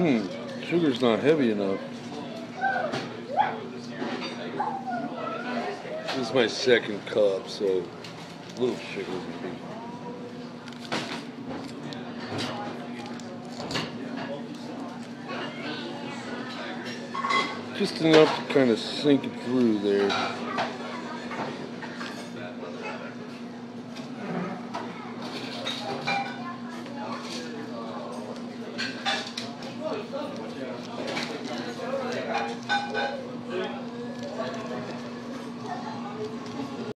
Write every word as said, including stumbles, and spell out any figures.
Hmm, sugar's not heavy enough. This is my second cup, so a little sugar maybe. Just enough to kind of sink it through there.